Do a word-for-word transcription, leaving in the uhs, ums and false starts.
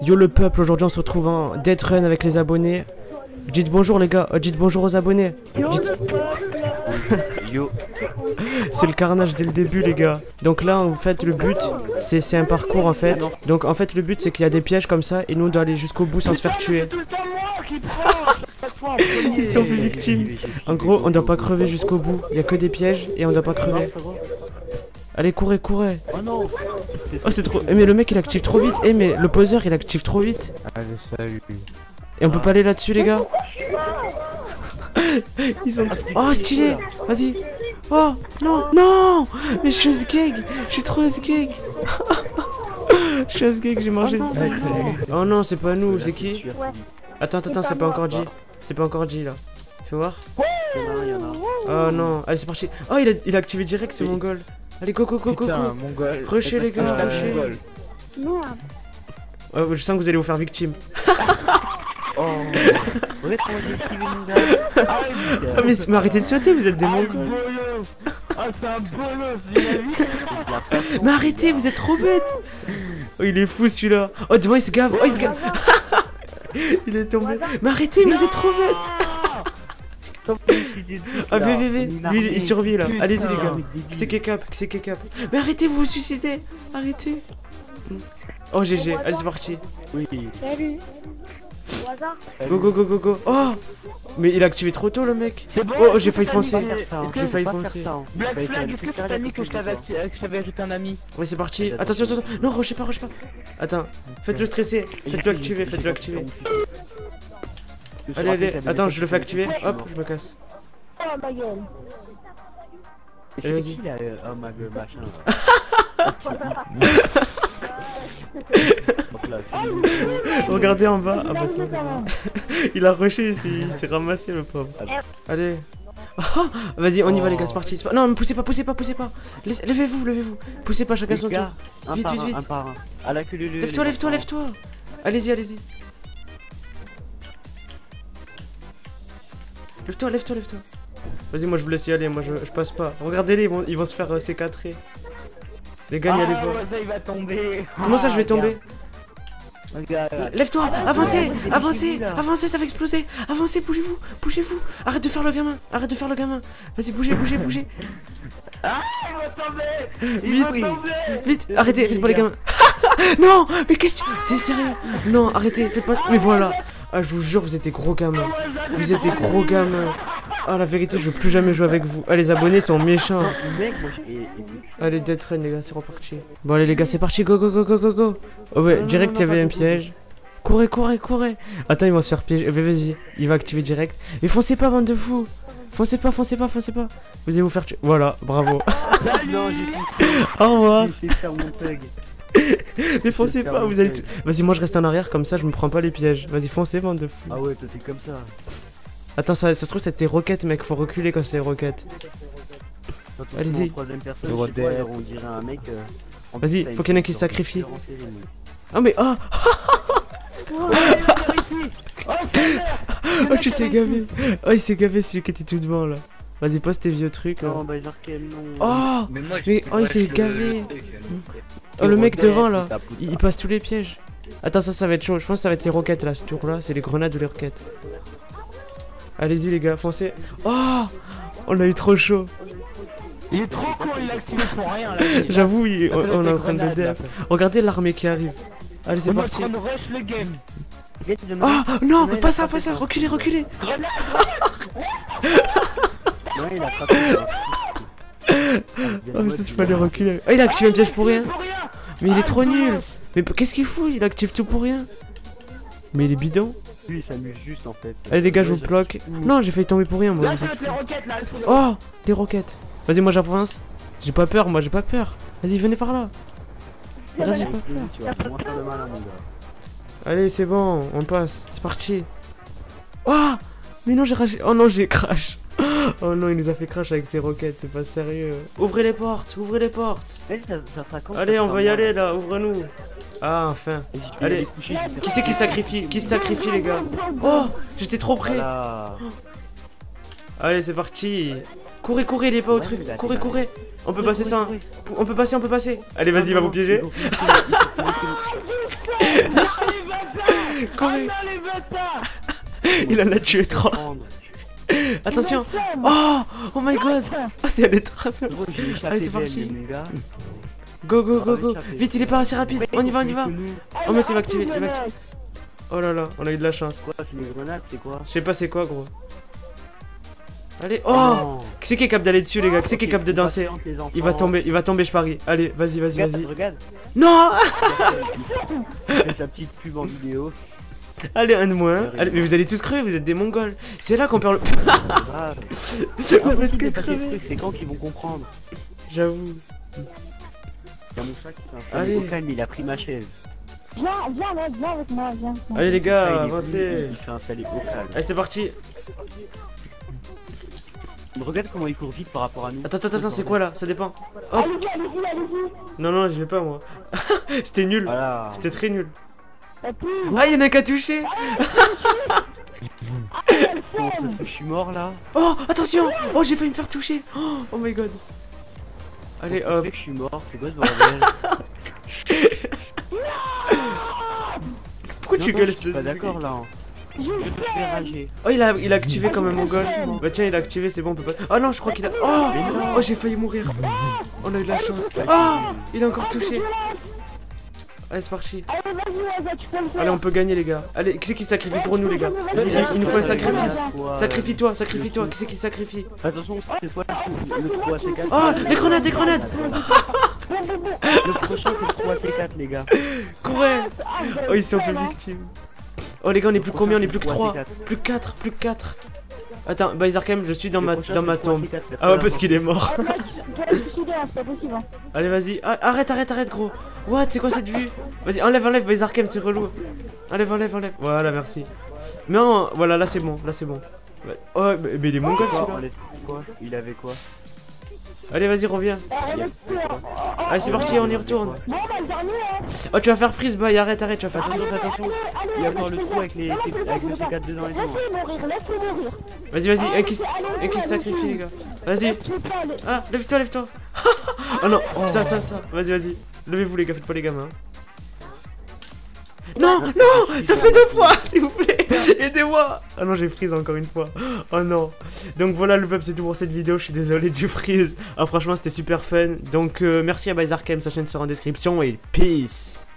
Yo le peuple, aujourd'hui on se retrouve en Death Run avec les abonnés. Dites bonjour les gars, euh, dites bonjour aux abonnés. Dites... Yo. C'est le carnage dès le début les gars. Donc là en fait le but c'est un parcours en fait. Donc en fait le but c'est qu'il y a des pièges comme ça et nous on doit aller jusqu'au bout sans se faire tuer. Ils sont fait victimes. En gros on doit pas crever jusqu'au bout. Il y a que des pièges et on doit pas crever. Allez courez courez. Oh non. Oh c'est trop. Eh, mais le mec il active trop vite. Eh mais l'opposeur il active trop vite. Allez salut. Et on peut pas aller là-dessus les gars. Ils sont... Oh stylé. Vas-y. Oh non non. Mais je suis sgeg. Je suis trop sgeg. Je suis sgeg, j'ai mangé dessus. Oh non c'est pas nous, c'est qui? Attends attends attends, c'est pas encore dit. C'est pas encore dit là. Fais voir. Oh non. Allez c'est parti. Oh il a, il a activé direct ce mongol. Allez go go go go go. Rushez les gars, rushez. Oh, je sens que vous allez vous faire victime. Oh. Ah mais, mais arrêtez de sauter, vous êtes des mongols. Ah c'est un bolos. Mais arrêtez, vous êtes trop bêtes. Oh il est fou celui-là. Oh devant il se gave, oh il se gave. Il est tombé. Mais arrêtez, mais vous êtes trop bêtes. Ah V V V, lui il survit là. Allez-y les gars. Qui c'est qui est cap, qui c'est qui est cap. Mais arrêtez, vous vous suicidez. Arrêtez. Oh G G, allez c'est parti. Oui. Salut. Go go go go go. Oh. Mais il a activé trop tôt le mec. Oh j'ai failli foncer. J'ai failli foncer. Black Flag, est-ce que tu t'as dit que je t'avais ajouté un ami? Ouais c'est parti. Attention attention. Non rushez pas, rushez pas. Attends. Faites-le stresser. Faites-le activer, faites-le activer. Allez allez. Attends je le fais activer. Hop je me casse. Oh ma gueule. Allez vas-y. Oh ma gueule machin. Regardez en bas. Ah bah ça c'est bon. Il a rushé, il s'est ramassé le pauvre. Allez. Oh, vas-y on y va les gars, c'est parti. Non mais poussez pas, poussez pas, poussez pas. Levez-vous, levez-vous. Poussez pas chacun son tour. Vite vite vite. Lève-toi, lève-toi, lève-toi. Allez-y, allez-y. Lève-toi, lève-toi, lève-toi. Vas-y moi je vous laisse y aller, moi je, je passe pas. Regardez-les, ils vont, ils vont se faire euh, s'écatrer. Les gars, n'y allez pas. Il va tomber. Comment ça je vais tomber? Regarde. Lève-toi, avancez, avancez, avancez, ça va exploser. Avancez, bougez-vous, bougez-vous. Arrête de faire le gamin, arrête de faire le gamin. Vas-y, bougez, bougez, bougez. Ah, il va tomber. Vite, vite, arrêtez, faites pas les gamins. Non, mais qu'est-ce que tu... T'es sérieux? Non, arrêtez, faites pas... Mais voilà. Ah, je vous jure, vous êtes des gros gamins. Vous êtes des gros gamins. Ah, la vérité, je veux plus jamais jouer avec vous. Ah, les abonnés sont méchants. Allez, Death Run, les gars, c'est reparti. Bon, allez, les gars, c'est parti. Go, go, go, go, go, go. Oh, ouais, direct, il y avait un piège. Courez, courez, courez. Attends, ils vont se faire piéger. Vas-y, il va activer direct. Mais foncez pas, bande de fous. Foncez pas, foncez pas, foncez pas. Vous allez vous faire tuer. Voilà, bravo. Au revoir. Mais foncez pas, vous allez... Vas-y, moi je reste en arrière, comme ça je me prends pas les pièges. Vas-y, foncez, bande de fous. Ah ouais, toi t'es comme ça. Attends, ça, ça se trouve c'est tes roquettes, mec, faut reculer quand c'est les roquettes. Allez-y. Vas-y, faut qu'il y en ait qui se sacrifie. Oh mais... Oh. Oh, tu t'es gavé. Oh, il s'est gavé celui qui était tout devant, là. Vas-y, pose tes vieux trucs. Non, bah genre quel nom. Oh mais, moi, mais oh, il s'est gavé. Oh, le mec devant, là, il, il passe tous les pièges. Attends, ça, ça va être chaud. Je pense que ça va être les roquettes, là, ce tour-là. C'est les grenades ou les roquettes. Allez-y, les gars, foncez. Oh, on a eu trop chaud. Il est trop con, il l'a activé pour rien, là. J'avoue, on, on est en train de le def. Regardez l'armée qui arrive. Allez, c'est parti. On rush le game. Oh, non, pas ça, pas ça. Reculez, reculez. Non, il a frappé. Oh mais ça c'est pas les reculer. Oh il a activé un piège pour rien. Mais il est trop nul. Mais qu'est-ce qu'il fout? Il active tout pour rien. Mais il est bidon. Lui il s'amuse juste en fait. Allez les gars je vous bloque. Non j'ai failli tomber pour rien moi. Oh les roquettes. Vas-y moi j'avance. J'ai pas peur, moi j'ai pas peur. Vas-y venez par là. Vas-y j'ai pas peur. Allez c'est bon, on passe. C'est parti. Oh mais non j'ai rage. Oh non j'ai crash. Oh non, il nous a fait crash avec ses roquettes, c'est pas sérieux. Ouvrez les portes, ouvrez les portes. Allez, on va y aller là, ouvre-nous. Ah, enfin. Allez, qui c'est qui sacrifie? Qui se sacrifie, les gars? Oh, j'étais trop près. Allez, c'est parti. Courez, courez, il est pas au truc. Courez, courez. On peut passer ça. On peut passer, on peut passer. Allez, vas-y, va vous piéger. Courez. non, les bâtards. Il en a tué trois. Attention. Oh, oh my god. Oh, c'est allé très bien. Allez, c'est parti. Go, go, go, go. Vite, il est pas assez rapide. On y va, on y va. Oh, mais c'est va activer. Il va activer. Oh là là, on a eu de la chance. Quoi, c'est des grenades, c'est quoi? Je sais pas c'est quoi, gros. Allez, oh. Qui c'est qui est capable d'aller dessus, les gars? Qui c'est qui est capable de danser? Il va tomber, il va tomber, je parie. Allez, vas-y, vas-y, vas-y. Regarde. Non. Fais ta petite pub en vidéo. Allez, un de moins. Allez, mais vous allez tous crever, vous êtes des mongols. C'est là qu'on perd le. C'est quand qu'ils vont comprendre. J'avoue. Il y a mon chat qui s'est Allez. installé au calme, il a pris ma chaise. Viens, viens, là, viens avec moi, viens. Allez les Ah, gars, il est avancez. venu, il s'est installé au calme. Allez, c'est parti. Regarde comment il court vite par rapport à nous. Attends, attends, attends, c'est quoi là? Ça dépend. Oh. Allez-y, allez-y, allez-y. Non, non, je vais pas moi. C'était nul. Voilà. C'était très nul. Et puis, Ah, il y en a qu'à toucher. Comment ça se fait que je suis mort là? Oh, attention. Oh, j'ai failli me faire toucher. Oh, oh my god. Allez, Comment ça se hop. fait que je suis mort, c'est quoi ce bordel? Pourquoi tu Non, gueules, non, je suis espèce pas de- d'accord là. Je vais te faire rager. Oh, il a, il a activé quand même mon goal. Bah tiens, il a activé, c'est bon, on peut pas. Oh non, je crois qu'il a. Oh, oh, j'ai failli mourir. On a eu de la chance. Oh, il a encore touché. Allez, c'est parti. allez, vas-y, vas-y, tu peux le faire. Allez, on peut gagner, les gars. Allez, qui c'est qui sacrifie pour nous, les gars? Il, il nous faut un sacrifice. Sacrifie-toi, sacrifie-toi. Qui c'est qui sacrifie? Attention, c'est soit le trois C quatre. Oh, les grenades, les grenades. Le prochain c'est le trois C quatre les gars. Courez. Oh, ils sont fait victimes. Oh, les gars, on est plus combien? On est plus que trois. Plus que quatre, plus que quatre. Attends, bah Arkham, je suis dans ma, dans ma tombe. Ah ouais, parce qu'il est mort. Tu vas te suicider, hein, c'est pas possible. hein. Allez, vas-y. Ah, arrête, arrête, arrête, gros. What? C'est quoi cette vue? Vas-y, enlève, enlève, Base Arkham, c'est relou. Enlève, enlève, enlève. Voilà, merci. Non, voilà, là c'est bon, là c'est bon. Oh, mais, mais il est mongol celui-là. Quoi? Il avait quoi? Allez, vas-y, reviens. Allez, c'est parti, on y retourne. Bon, bah, le dernier, hein. Oh, tu vas faire freeze, boy. Arrête, arrête, tu vas faire freeze. Attention, attention. Il y a encore le trou avec, les, avec le C quatre dedans et tout. Laisse-le mourir, laisse-le mourir. Vas-y, vas-y, un qui, s- un qui se sacrifie, les gars. Vas-y. Ah, lève-toi, lève-toi. Oh non, ça, ça, ça. Vas-y, vas-y. Levez-vous, les gars, faites pas les gamins. Non, non, ça fait deux fois, s'il vous plaît. Aidez-moi. Ah non, j'ai freeze encore une fois. Oh non. Donc voilà, le peuple, c'est tout pour cette vidéo. Je suis désolé du freeze. Ah, franchement, c'était super fun. Donc euh, merci à Base Arkham, sa chaîne sera en description. Et peace.